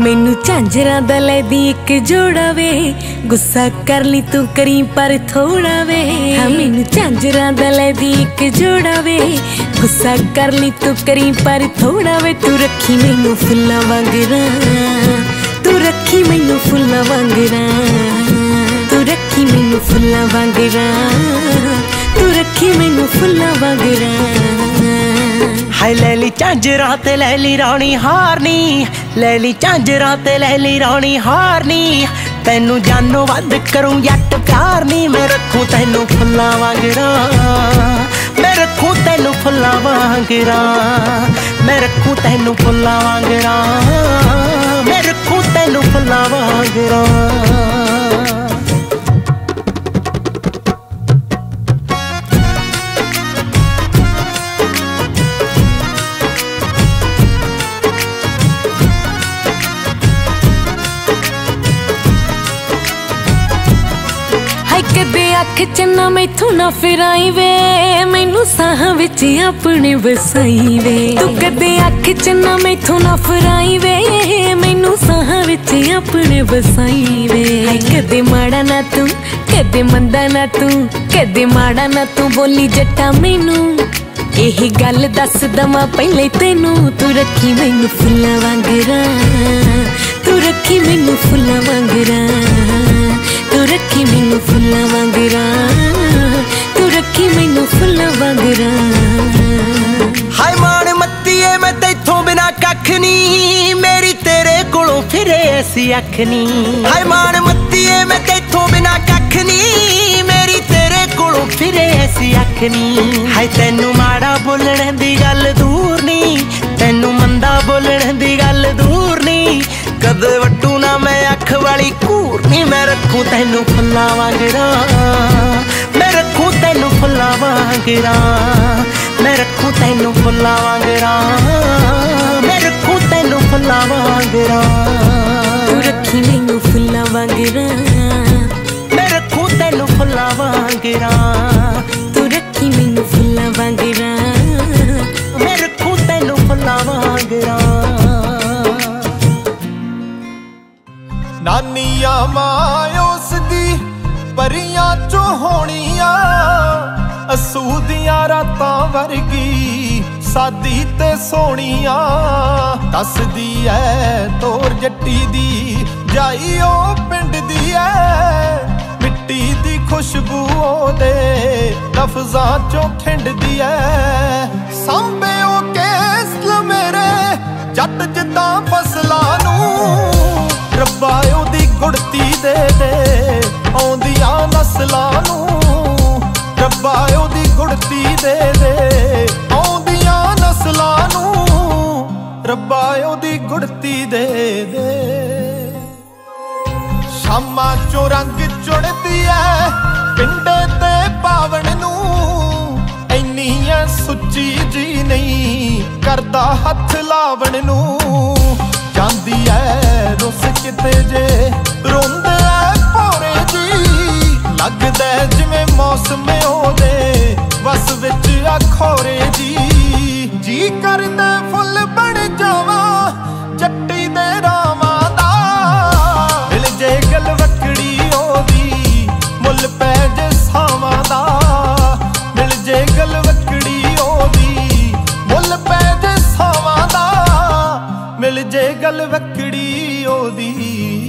मैनू झांजरां दा लैदी एक जोड़ा वे, गुस्सा कर ली तू करी पर थोड़ा वे। हाँ मैनू झांजरां दा लैदी एक जोड़ा वे, गुस्सा कर ली तू करी पर थोड़ा वे। तू रखी मैनू फुल्लां वांगरां, तू रखी मैनू फुल्लां वांगरां, तू रखी मैनू फुल्लां वांगरां, तू रखी मैनू फुल्लां वांगरां। हाय लैली झांजरां ते लैली राणी हारनी, लैली झांजरां ते लैली राणी हारनी। तैनू जानो वध करूं जट प्यार नी, मैं रखूं तैनू फुल्लां वांगरां, मैं रखूं तैनू फुल्लां वांगरां, मैं रखूं तैनू फुल्लां वांगरां, मैं रखूं तैनू फुल्लां वांगरां। कदे अख च ना मैथों ना फिराई वे, मैनू साहां विच अपने बसाई वे। तू कदे अख च ना मैथों ना फिराई वे, मैनू साहां विच अपने बसाई वे। कदे माड़ा ना तू, कदे मंदा ना तू, कदे माड़ा ना तू बोली जट्टा मैनू। यही गल दस दवां पहले तैनू, तू रखी मैनू फुल्लां वांगरां, तू रखी मैनू फुल्लां वांगरां, तू रखी मैनू फुल्लां वांगरां, तू रखी मैनू फुल्लां वांगरां। हाय मान मत्तीए मैं तैथों बिना कख नी, मेरी तेरे कोलों फिरे ऐसी अख नी। हाय मान मत्तीए मैं तैथों बिना कख नी, मेरी तेरे कोलों फिरे ऐसी अख नी। हाय तैनू माड़ा बोलण दी गल दूर नी, तैनू मंदा बोलण दी गल दूर नी। कदे वटू ना मैं अख वाली घूर नी, मैं रखूं तैनू फुल्लां वांगरां, मैं रखूं तैनू फुल्लां वांगरां, मैं रखूं तैनू फुल्लां वांगरां, मैं रखूं तैनू फुल्लां वांगरां। तू रखी मैनू फुल्लां वांगरां, मैं रखूं तैनू फुल्लां वांगरां, तू रखी मैनू फुल्लां वांगरां, मैं रखूं तैनू फुल्लां वांगरां। नानिया मां उस दी परियां चो होनिया, असू दियां रातां वर्गी सादी ते सोहणिया। दसदी ऐ तोर जट्टी दी जाई ओ पिंड दी ऐ, मिट्टी दी खुशबू ओदे लफ्जां चो खिंडदी ऐ। सांबे ओ केस मेरे जट जिद्दां फसलां नूं, रब्बा ओदी गुड़ती दे दे आउंदियां नस्लां नूं, रब्बा ओदी गुड़ती दे दे आउंदियां नस्लां नूं, रब्बा ओदी गुड़ती दे दे। शामां चो रंग चुड़दी ऐ पिंडे ते पावण नूं, ऐनी ऐ सुच्ची जी नहीं करदा हथ लावण नूं। जांदी ऐ रुस किते जे रोंदे ऐ भोरे जी, लगदा जिवें मौसम ओदे वस विच आ खोरे जी। जी करदे फुल बण जावां जट्टी दे रावां दा, मिल जे गलवकड़ी ओदी मुल पै जे सावां दा, मिल जे गलवकड़ी ओदी मुल पै जे सावां दा, मिल जे गलवकड़ी ओदी